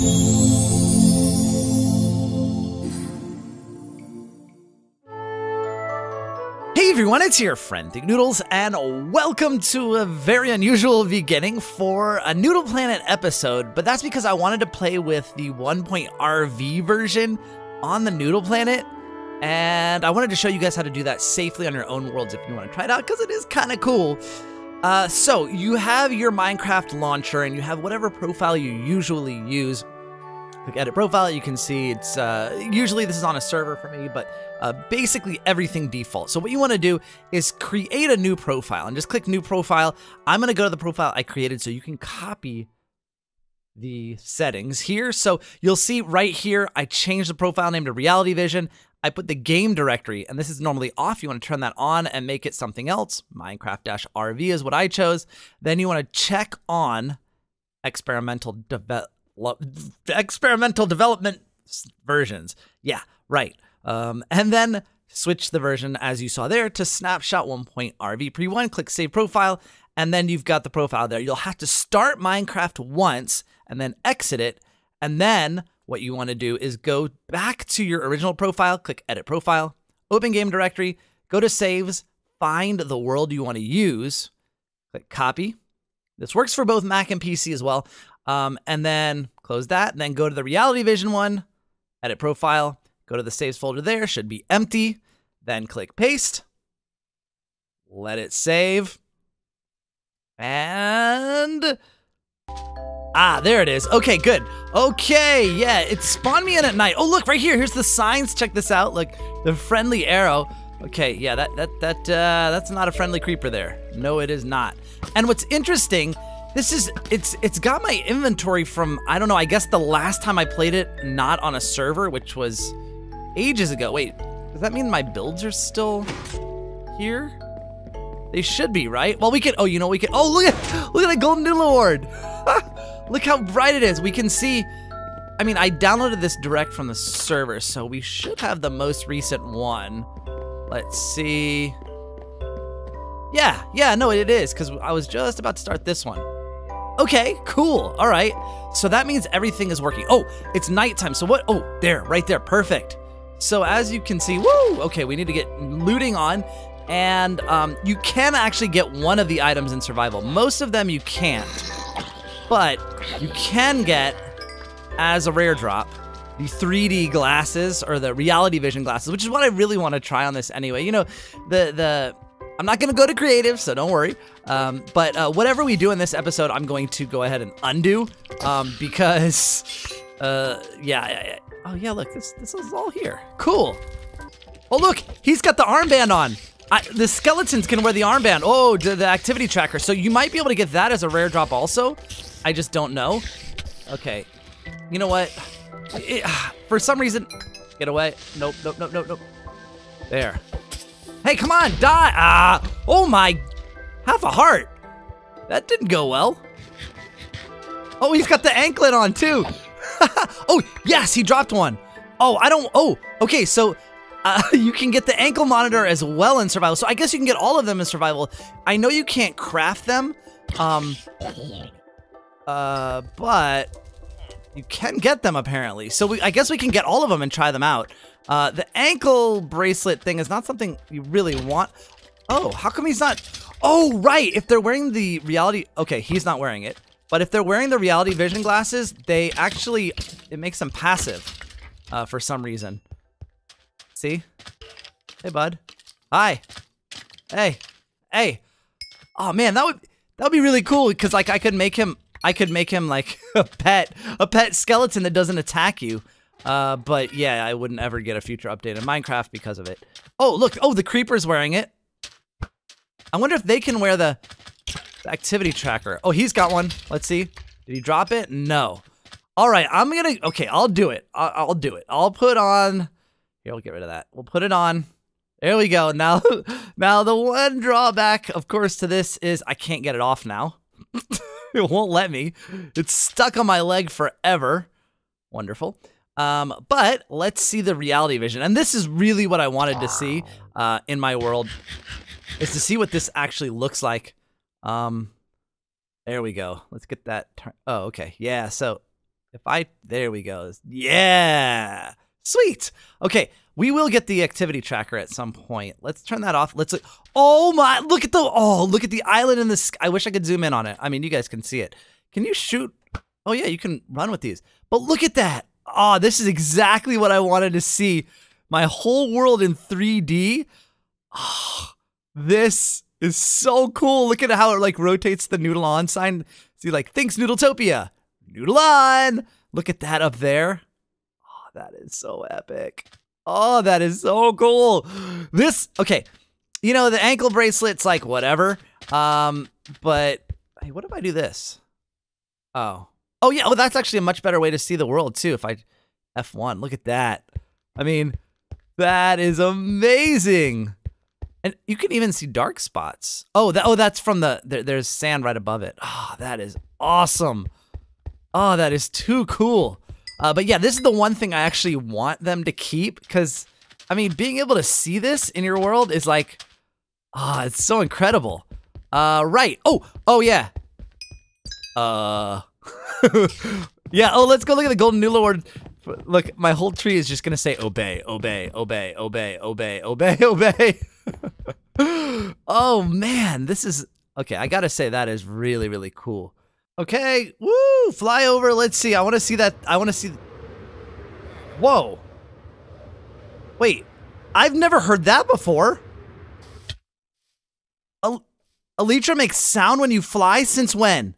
Hey everyone, it's your friend Thinknoodles, and welcome to a very unusual beginning for a Noodle Planet episode, but that's because I wanted to play with the 1.RV version on the Noodle Planet, and I wanted to show you guys how to do that safely on your own worlds if you want to try it out, because it is kind of cool. So you have your Minecraft launcher, and you have whatever profile you usually use. Click edit profile, you can see it's, usually this is on a server for me, but basically everything default. So what you want to do is create a new profile and just click new profile. I'm going to go to the profile I created so you can copy the settings here. So you'll see right here, I changed the profile name to Reality Vision. I put the game directory, and this is normally off. You want to turn that on and make it something else. Minecraft-RV is what I chose. Then you want to check on experimental development versions. Yeah, right. And then switch the version, as you saw there, to snapshot 1.RV pre1. Click save profile, and then you've got the profile there. You'll have to start Minecraft once and then exit it. And then what you want to do is go back to your original profile, click edit profile, open game directory, go to saves, find the world you want to use, click copy. This works for both Mac and PC as well. And then close that, and then go to the Reality Vision one, edit profile, go to the saves folder there, should be empty, then click paste, let it save, and there it is. Okay, good. Okay, yeah, it spawned me in at night. Oh, look, right here, here's the signs, check this out, look, the friendly arrow. Okay, yeah, that's not a friendly creeper there. No, it is not. And what's interesting, it's got my inventory from, I don't know, I guess the last time I played it not on a server, which was ages ago. Wait, does that mean my builds are still here? They should be, right? Well, we can, oh, you know, we can, oh, look at the golden noodle award. Look how bright it is. We can see, I mean, I downloaded this direct from the server, so we should have the most recent one. Let's see. Yeah, no, it is, because I was just about to start this one. Okay, cool. All right. So that means everything is working. Oh, it's nighttime. So what? Oh, there, right there. Perfect. So as you can see, woo! Okay, we need to get looting on. And you can actually get one of the items in survival. Most of them you can't. But you can get, as a rare drop, the 3D glasses, or the Reality Vision glasses, which is what I really want to try on this anyway. You know, I'm not going to go to creative, so don't worry. But whatever we do in this episode, I'm going to go ahead and undo, because, yeah. Oh, yeah, look, this is all here. Cool. Oh, look, he's got the armband on. The skeletons can wear the armband. Oh, the activity tracker. So you might be able to get that as a rare drop also. I just don't know. Okay. You know what? For some reason, get away. Nope. There. Hey, come on, die! Oh my, half a heart. That didn't go well. Oh, he's got the anklet on too. Oh, yes, he dropped one. Oh, okay, so you can get the ankle monitor as well in survival. So I guess you can get all of them in survival. I know you can't craft them, but you can get them apparently. So I guess we can get all of them and try them out. The ankle bracelet thing is not something you really want. Oh, how come he's not? Oh, right. If they're wearing the reality, okay, he's not wearing it. But if they're wearing the Reality Vision glasses, they actually, it makes them passive for some reason. See? Hey, bud. Hi. Hey. Oh man, that would be really cool, because like I could make him like a pet skeleton that doesn't attack you. But yeah, I wouldn't ever get a future update in Minecraft because of it. Oh, look. Oh, the creeper's wearing it. I wonder if they can wear the activity tracker. Oh, he's got one. Let's see. Did he drop it? No. All right, okay, I'll do it. I'll do it. I'll put on, here, we'll get rid of that. We'll put it on. There we go. Now the one drawback, of course, to this is I can't get it off now. It won't let me. It's stuck on my leg forever. Wonderful. But let's see the Reality Vision. And this is really what I wanted to see in my world, is to see what this actually looks like. There we go. Let's get that. Oh, okay. Yeah, so There we go. Yeah. Sweet. Okay. We will get the activity tracker at some point. Let's turn that off. Oh my, look at the island in the sky. I wish I could zoom in on it. I mean, you guys can see it. Can you shoot? Oh yeah, you can run with these. But look at that. Oh, this is exactly what I wanted to see. My whole world in 3D. Oh, this is so cool. Look at how it like rotates the Noodle On sign. See, like, thanks Noodletopia. Noodle On. Look at that up there. Oh, that is so epic. Oh, that is so cool. Okay. You know, the ankle bracelet's like whatever. But hey, what if I do this? Oh, yeah. Oh, that's actually a much better way to see the world too. If I F1, look at that. I mean, that is amazing. And you can even see dark spots. Oh, that's from there's sand right above it. Oh, that is awesome. Oh, that is too cool. But yeah, this is the one thing I actually want them to keep, because, I mean, being able to see this in your world is like, it's so incredible. Right. Oh yeah. Yeah, let's go look at the Golden Noodle Award. Look, my whole tree is just gonna say obey, obey, obey, obey, obey, obey, obey. Oh man, this is, okay, I gotta say that is really, really cool. Okay, woo, fly over, let's see, I wanna see that, whoa. Wait, I've never heard that before. Elytra makes sound when you fly? Since when?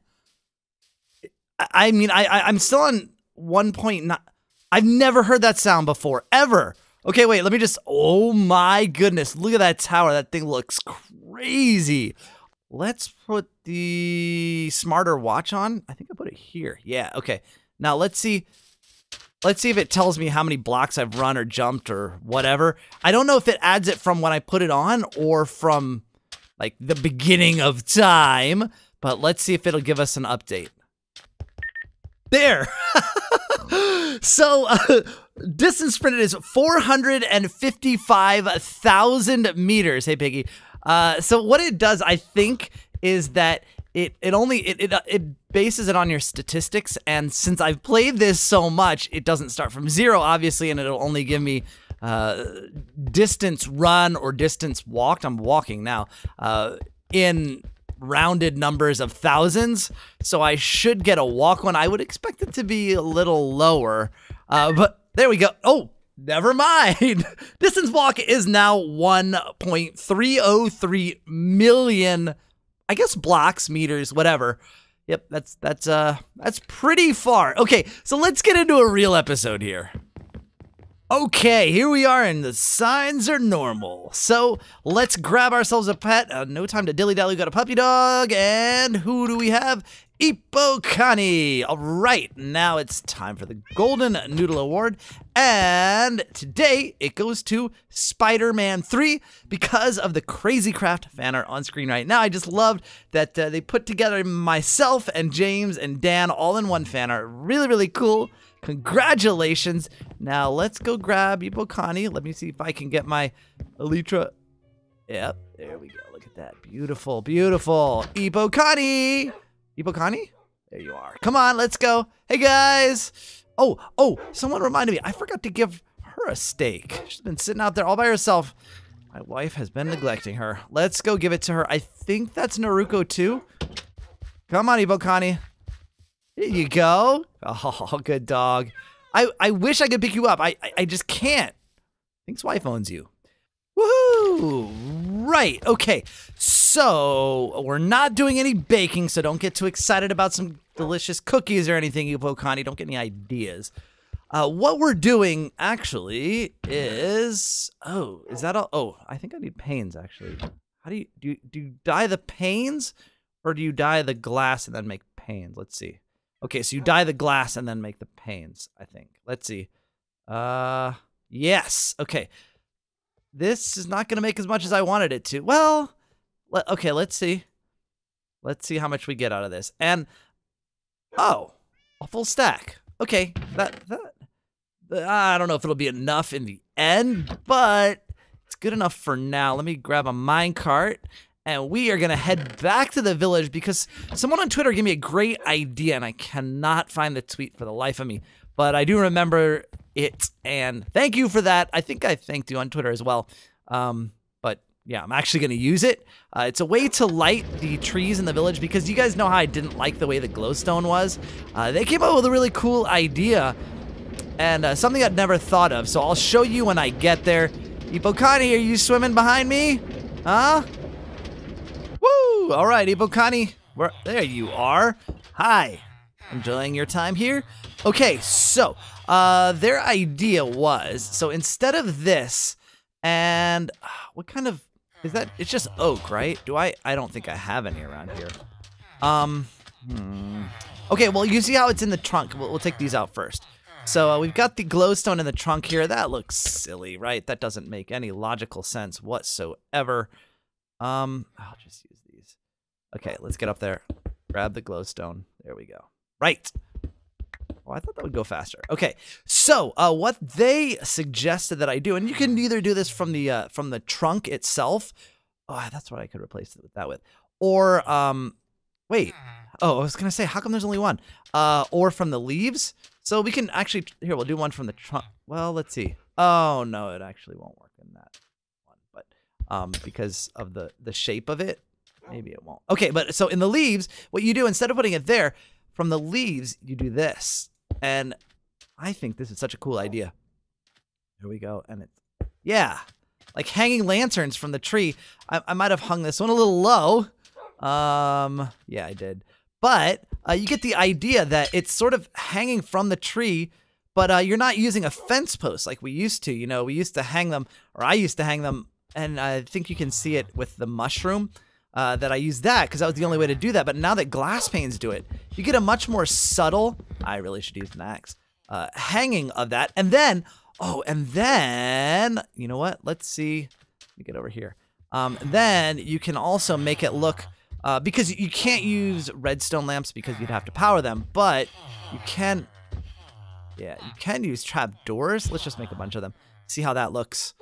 I mean, I'm still on 1.9. I've never heard that sound before, ever. Okay, wait, let me just, oh my goodness, look at that tower. That thing looks crazy. Let's put the smarter watch on. I think I put it here. Yeah, okay. Now let's see if it tells me how many blocks I've run or jumped or whatever. I don't know if it adds it from when I put it on or from like the beginning of time, but let's see if it'll give us an update. There. So, distance sprinted is 455,000 meters. Hey, Piggy. So what it does, I think, is that it bases it on your statistics. And since I've played this so much, it doesn't start from 0, obviously, and it'll only give me distance run or distance walked. I'm walking now in rounded numbers of thousands, so I should get a walk one. I would expect it to be a little lower, but there we go. Oh, never mind. Distance walk is now 1.303 million, I guess, blocks, meters, whatever. Yep, that's pretty far. Okay, so let's get into a real episode here. Okay, here we are, and the signs are normal. So let's grab ourselves a pet. No time to dilly-dally. We got a puppy dog, and who do we have? Ippokani. All right, now it's time for the Golden Noodle Award, and today it goes to Spider-Man 3 because of the Crazy Craft fan art on screen right now. I just loved that they put together myself and James and Dan all in one fan art. Really, really cool. Congratulations. Now let's go grab Ippokani. Let me see if I can get my Elytra. Yep, there we go. Look at that. Beautiful, beautiful. Ippokani. Ippokani? There you are. Come on, let's go. Hey, guys. Oh, someone reminded me. I forgot to give her a steak. She's been sitting out there all by herself. My wife has been neglecting her. Let's go give it to her. I think that's Naruko, too. Come on, Ippokani. Here you go. Oh, good dog. I wish I could pick you up. I just can't. Thinks wife owns you. Woohoo! Right, okay. So, we're not doing any baking, so don't get too excited about some delicious cookies or anything, Ippokani. Don't get any ideas. What we're doing, actually, is... Oh, is that all? Oh, I think I need panes, actually. How do you dye the panes? Or do you dye the glass and then make panes? Let's see. Okay, so you dye the glass and then make the panes, I think. Let's see. Yes. Okay. This is not going to make as much as I wanted it to. Well, okay, let's see. Let's see how much we get out of this. And, oh, a full stack. Okay, I don't know if it'll be enough in the end, but it's good enough for now. Let me grab a minecart and we are gonna head back to the village because someone on Twitter gave me a great idea, and I cannot find the tweet for the life of me, but I do remember it, and thank you for that. I think I thanked you on Twitter as well. But yeah, I'm actually gonna use it. It's a way to light the trees in the village because you guys know how I didn't like the way the glowstone was. They came up with a really cool idea and something I'd never thought of. So I'll show you when I get there. Ipokani, are you swimming behind me? Huh? Woo! All right, Ipokani, there you are. Hi, enjoying your time here? Okay, so their idea was, so instead of this, and what kind of, is that, it's just oak, right? I don't think I have any around here. Okay, well, you see how it's in the trunk. We'll take these out first. So we've got the glowstone in the trunk here. That looks silly, right? That doesn't make any logical sense whatsoever. I'll just use these. Okay, let's get up there. Grab the glowstone. There we go. Right. Oh, I thought that would go faster. Okay, so what they suggested that I do, and you can either do this from the trunk itself. Oh, that's what I could replace that with. Or wait. Oh, I was gonna say, how come there's only one? Or from the leaves. So we can actually, here, we'll do one from the trunk. Well, let's see. Oh no, it actually won't work in that one, but because of the shape of it, maybe it won't. Okay, but so in the leaves, what you do instead of putting it there, from the leaves, you do this. And I think this is such a cool idea. Here we go. And it's, yeah, like hanging lanterns from the tree. I might have hung this one a little low. Yeah, I did. But you get the idea that it's sort of hanging from the tree, but you're not using a fence post like we used to. You know, we used to hang them, or I used to hang them, and I think you can see it with the mushroom. That I used that because that was the only way to do that. But now that glass panes do it, you get a much more subtle, I really should use an axe, hanging of that. And then, oh, and then, you know what? Let's see. Let me get over here. Then you can also make it look, because you can't use redstone lamps because you'd have to power them, but you can, yeah, you can use trap doors. Let's just make a bunch of them. See how that looks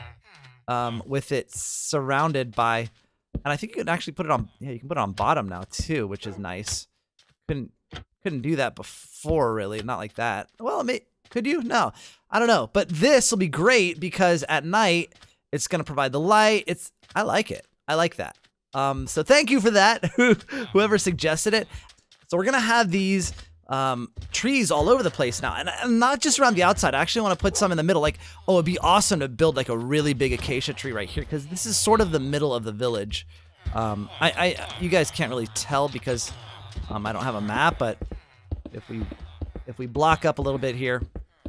with it surrounded by, and I think you can actually put it on, yeah, you can put it on bottom now too, which is nice. Couldn't do that before, really, not like that. Well, could you? No, I don't know. But this will be great because at night, it's gonna provide the light. I like it. I like that. So thank you for that, whoever suggested it. So we're gonna have these trees all over the place now, and not just around the outside. I actually want to put some in the middle. Like, oh, it'd be awesome to build like a really big acacia tree right here because this is sort of the middle of the village. You guys can't really tell because I don't have a map, but if we block up a little bit here,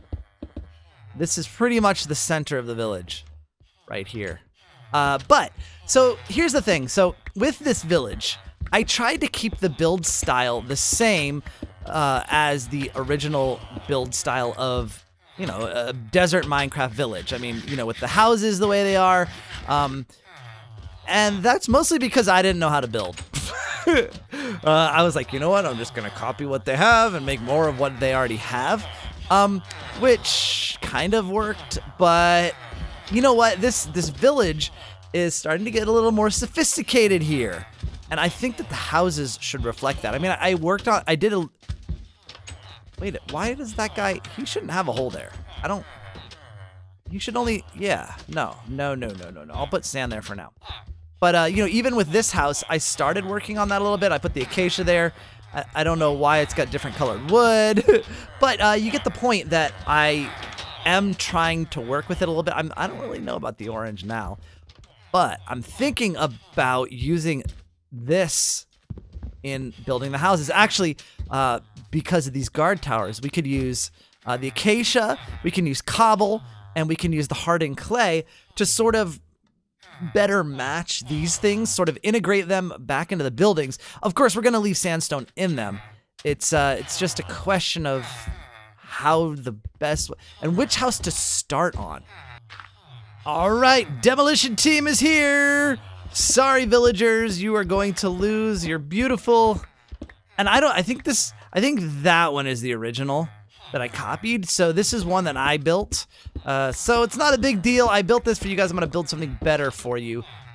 this is pretty much the center of the village right here. But so here's the thing. So with this village, I tried to keep the build style the same as the original build style of, you know, a desert Minecraft village. I mean, you know, with the houses the way they are. And that's mostly because I didn't know how to build. I was like, you know what? I'm just going to copy what they have and make more of what they already have. Which kind of worked, but you know what? This village is starting to get a little more sophisticated here. And I think that the houses should reflect that. I mean, wait, why does that guy, he shouldn't have a hole there. You should only, yeah, no. I'll put sand there for now. But, you know, even with this house, I started working on that a little bit. I put the acacia there. I don't know why it's got different colored wood, but you get the point that I am trying to work with it a little bit. I don't really know about the orange now, but I'm thinking about using this in building the houses. Actually, because of these guard towers, we could use the acacia, we can use cobble, and we can use the hardened clay to sort of better match these things, sort of integrate them back into the buildings. Of course, we're going to leave sandstone in them. It's just a question of how the best and which house to start on. All right, demolition team is here. Sorry, villagers, you are going to lose. You're beautiful. And I think that one is the original that I copied. So this is one that I built. So it's not a big deal. I built this for you guys. I'm going to build something better for you.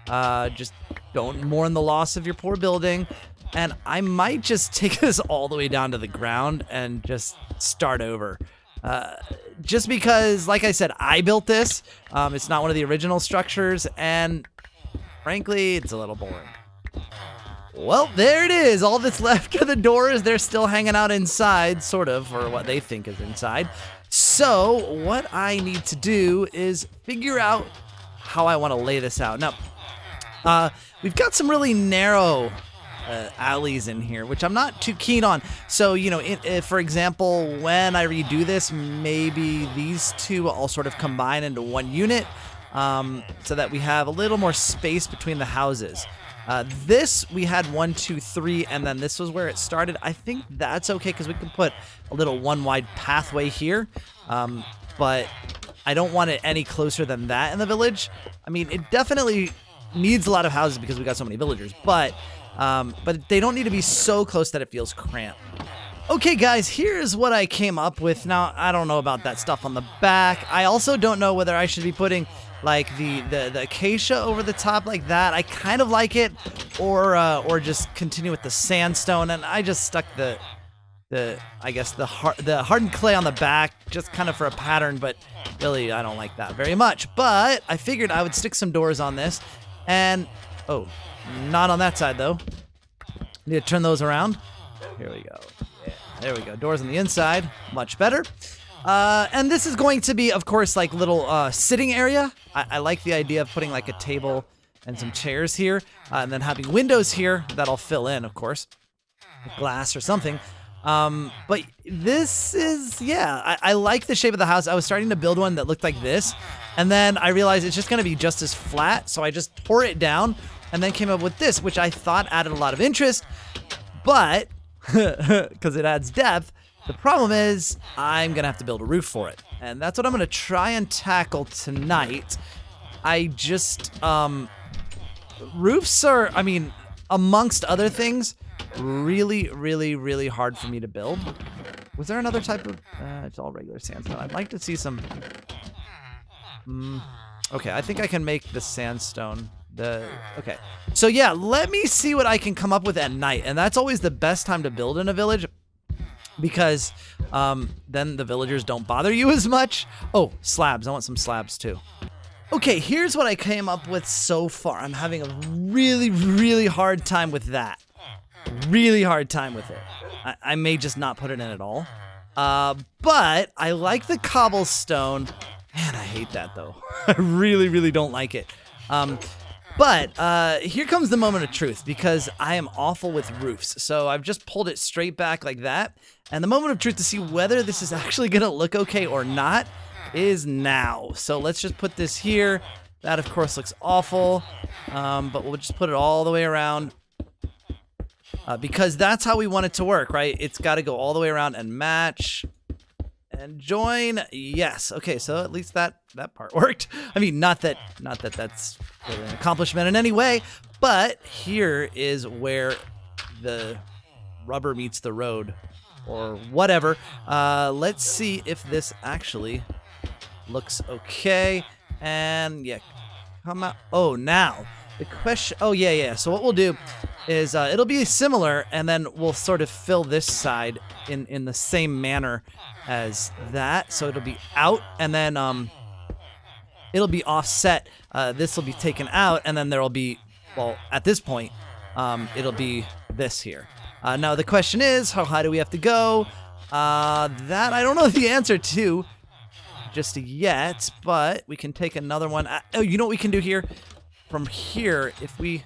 Just don't mourn the loss of your poor building. And I might just take this all the way down to the ground and just start over. Just because, like I said, I built this. It's not one of the original structures, and frankly, it's a little boring. Well, there it is. All that's left are the doors. They're still hanging out inside, sort of, or what they think is inside. So what I need to do is figure out how I want to lay this out. Now, we've got some really narrow alleys in here, which I'm not too keen on. So, you know, for example, when I redo this, maybe these two all sort of combine into one unit, so that we have a little more space between the houses. This, we had 1, 2, 3, and then this was where it started. I think that's okay, because we can put a little one-wide pathway here, but I don't want it any closer than that in the village. I mean, it definitely needs a lot of houses because we got so many villagers, but they don't need to be so close that it feels cramped. Okay, guys, here's what I came up with. Now, I don't know about that stuff on the back. I also don't know whether I should be putting like the acacia over the top like that. I kind of like it, or just continue with the sandstone. And I just stuck the hardened clay on the back just kind of for a pattern, but really I don't like that very much. But I figured I would stick some doors on this, and oh, not on that side though. Need to turn those around. Here we go. Yeah, there we go. Doors on the inside, much better. And this is going to be, of course, like little sitting area. I like the idea of putting like a table and some chairs here, and then having windows here that I'll fill in, of course, with glass or something. But this is, yeah, I like the shape of the house. I was starting to build one that looked like this, and then I realized it's just going to be just as flat, so I just tore it down and then came up with this, which I thought added a lot of interest, but because it adds depth. The problem is I'm going to have to build a roof for it, and that's what I'm going to try and tackle tonight. I just, roofs are, I mean, amongst other things, really, really, really hard for me to build. Was there another type of, it's all regular sandstone. I'd like to see some, okay, I think I can make the sandstone. Okay, so yeah, let me see what I can come up with at night, and that's always the best time to build in a village, because then the villagers don't bother you as much. Oh, slabs. I want some slabs too. Okay, here's what I came up with so far. I'm having a really, really hard time with that. Really hard time with it. I may just not put it in at all. But I like the cobblestone. Man, I hate that though. I really, really don't like it. But here comes the moment of truth, because I am awful with roofs. So I've just pulled it straight back like that. And the moment of truth to see whether this is actually going to look okay or not is now. So let's just put this here. That, of course, looks awful. But we'll just put it all the way around. Because that's how we want it to work, right? It's got to go all the way around and match. And join, yes. Okay, so at least that part worked. I mean, not that that's really an accomplishment in any way, but here is where the rubber meets the road, or whatever. Let's see if this actually looks okay. And yeah, come out. Oh, now the question. Oh yeah. So what we'll do is it'll be similar, and then we'll sort of fill this side in the same manner as that. So it'll be out, and then it'll be offset. This will be taken out, and then there'll be, well, at this point, it'll be this here. Now the question is, how high do we have to go? That I don't know the answer to just yet, but we can take another one. Oh, you know what we can do here? From here, if we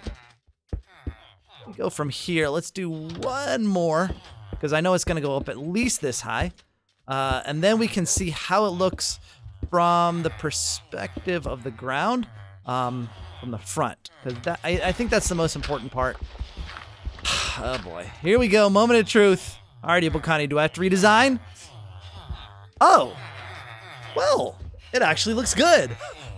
go from here, let's do one more, because I know it's going to go up at least this high. And then we can see how it looks from the perspective of the ground, from the front. Because I think that's the most important part. Oh boy. Here we go. Moment of truth. Alrighty, Bokani, do I have to redesign? Oh. Well, it actually looks good.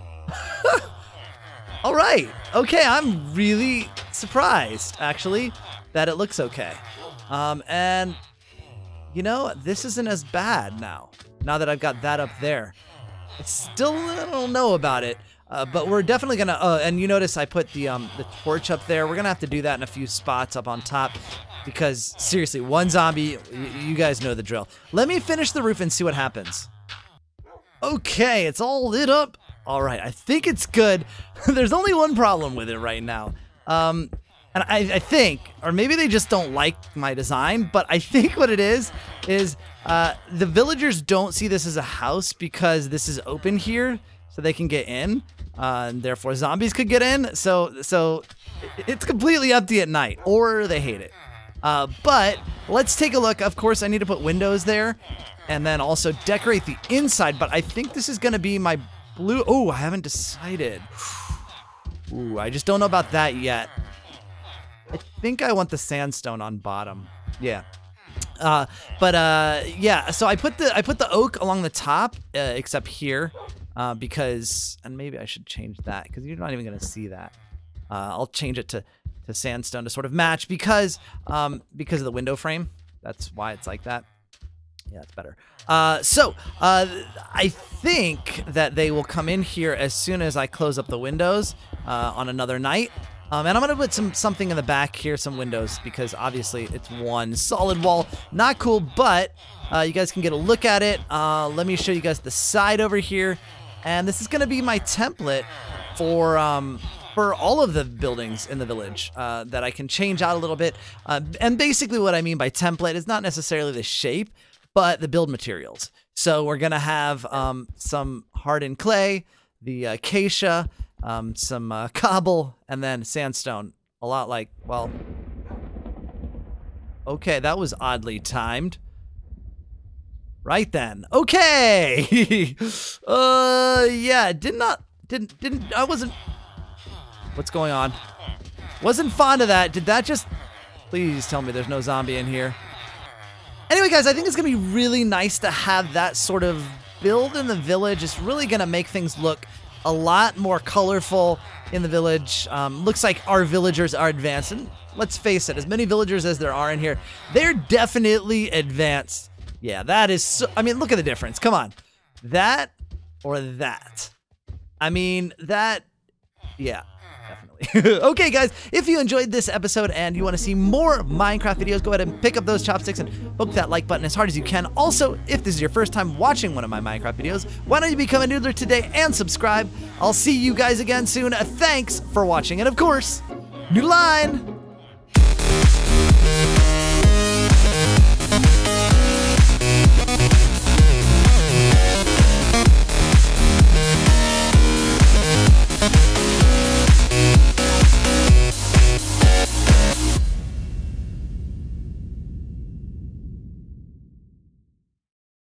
All right. Okay, I'm really surprised, actually, that it looks okay. And, you know, this isn't as bad now that I've got that up there. I still don't know about it. But we're definitely gonna, and you notice I put the torch up there. We're gonna have to do that in a few spots up on top because seriously, one zombie, you guys know the drill. Let me finish the roof and see what happens. Okay, it's all lit up. All right, I think it's good. There's only one problem with it right now. And I think, or maybe they just don't like my design, but I think what it is the villagers don't see this as a house because this is open here, so they can get in, and therefore zombies could get in. So it's completely up to you at night, or they hate it. But let's take a look. Of course, I need to put windows there, and then also decorate the inside. But I think this is gonna be my blue. Oh, I haven't decided. Ooh, I just don't know about that yet. I think I want the sandstone on bottom. Yeah. Yeah. So I put the oak along the top, except here. Because, and maybe I should change that because you're not even gonna see that. I'll change it to sandstone to sort of match because of the window frame. That's why it's like that. Yeah, it's better. I think that they will come in here as soon as I close up the windows on another night. And I'm gonna put something in the back here, some windows, because obviously it's one solid wall. Not cool, but you guys can get a look at it. Let me show you guys the side over here. And this is gonna be my template for all of the buildings in the village that I can change out a little bit. And basically what I mean by template is not necessarily the shape, but the build materials. So we're gonna have some hardened clay, the acacia, some cobble, and then sandstone. A lot like, well, okay, that was oddly timed. Right then. Okay. Yeah, I wasn't, what's going on? Wasn't fond of that. Did that just, please tell me there's no zombie in here. Anyway, guys, I think it's gonna be really nice to have that sort of build in the village. It's really gonna make things look a lot more colorful in the village. Looks like our villagers are advanced, and let's face it, as many villagers as there are in here, they're definitely advanced. Yeah, that is so, I mean, look at the difference. Come on. That or that. I mean, that, yeah, definitely. Okay, guys, if you enjoyed this episode and you want to see more Minecraft videos, go ahead and pick up those chopsticks and poke that like button as hard as you can. Also, if this is your first time watching one of my Minecraft videos, why don't you become a noodler today and subscribe? I'll see you guys again soon. Thanks for watching, and of course, Noodle Line!